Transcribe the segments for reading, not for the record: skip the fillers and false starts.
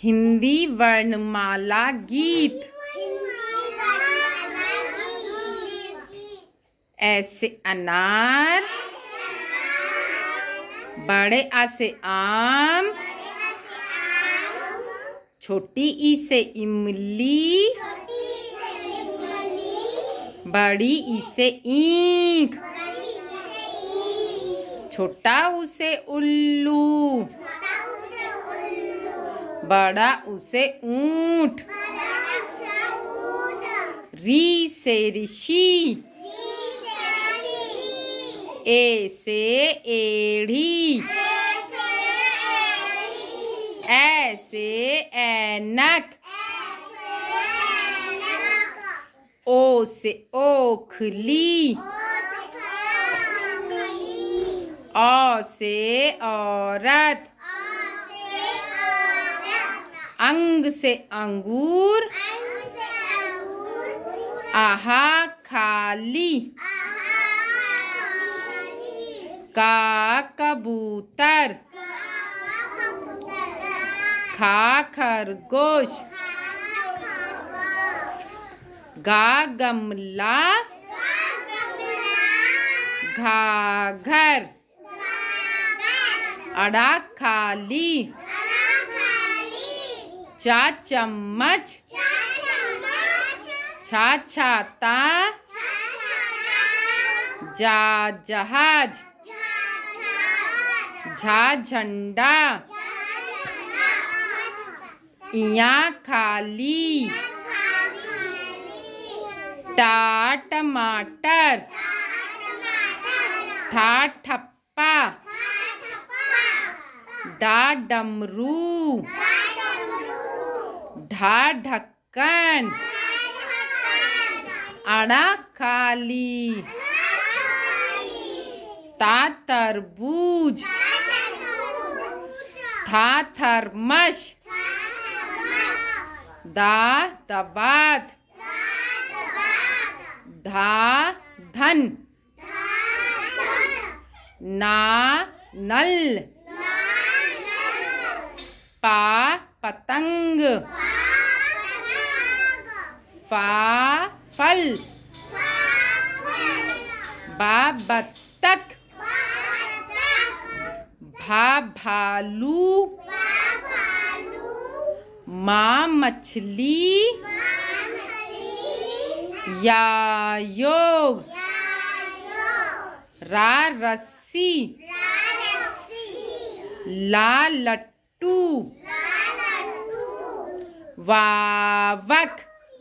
हिंदी वर्णमाला गीत। ऐसे अनार, बड़े आ से आम, छोटी ई से इमली, बड़ी ई से ईंख, छोटा ऊ से उल्लू, बड़ा ऊ से ऊंट, री से ऋषि, ए से एड़ी, ऐ से ऐनक, ओ से ओखली, औ से औरत, अंग से अंगूर, आहा खाली, का कबूतर, खा खरगोश, गा गमला, घाघर, अड़ा खाली, चा चम्मच, छा छाता, जा जहाज, झा झंडा, इया खाली, टा टमाटर, ठा ठप्पा, डा डमरू, ढा ढक्कन, अड़ा खाली, ता तरबूज, था थर्मस, दा दबात, धा धन, ना नल, पा पतंग, फा फल, बा बत्तख, भा भालू, माँ मछली, या योग, रा रस्सी, ला लट्टू, वावक,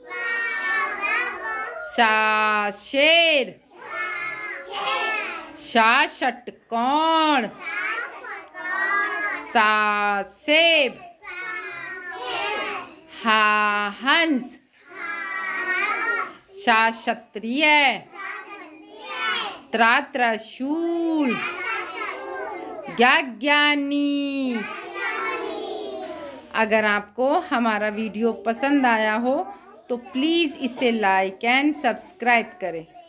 सा शेर, शा षटकोण, सा सेब, हा हंस, शा क्षत्रिय, त्रा त्रिशूल, ज्ञा ज्ञानी। अगर आपको हमारा वीडियो पसंद आया हो तो प्लीज़ इसे लाइक एंड सब्सक्राइब करें।